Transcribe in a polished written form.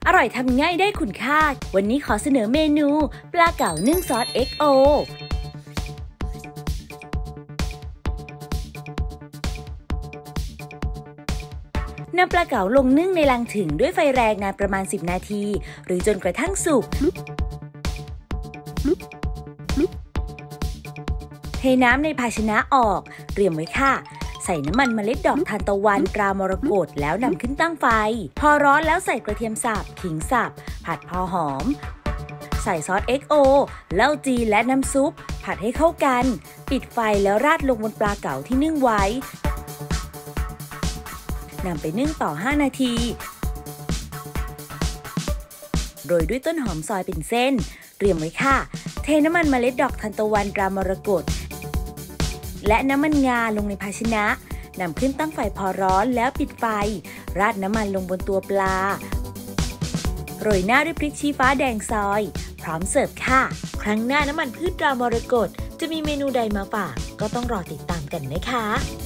อร่อยทำง่ายได้คุณค่าวันนี้ขอเสนอเมนูปลาเก๋านึ่งซอส XO นำปลาเก๋าลงนึ่งในลังถึงด้วยไฟแรงนานประมาณ10 นาทีหรือจนกระทั่งสุกเทน้ำในภาชนะออกเตรียมไว้ค่ะใส่น้ำมันเมล็ดดอกทานตะวันตรามรกตแล้วนำขึ้นตั้งไฟพอร้อนแล้วใส่กระเทียมสับขิงสับผัดพอหอมใส่ซอส XO เหล้าจีนและน้ำซุปผัดให้เข้ากันปิดไฟแล้วราดลงบนปลาเก๋าที่นึ่งไว้นำไปนึ่งต่อ5 นาทีโรยด้วยต้นหอมซอยเป็นเส้นเตรียมไว้ค่ะเทน้ำมันเมล็ดดอกทานตะวันตรามรกตและน้ำมันงาลงในภาชนะนำขึ้นตั้งไฟพอร้อนแล้วปิดไฟราดน้ำมันลงบนตัวปลาโรยหน้าด้วยพริกชี้ฟ้าแดงซอยพร้อมเสิร์ฟค่ะครั้งหน้าน้ำมันพืชตรามรกตจะมีเมนูใดมาฝากก็ต้องรอติดตามกันนะคะ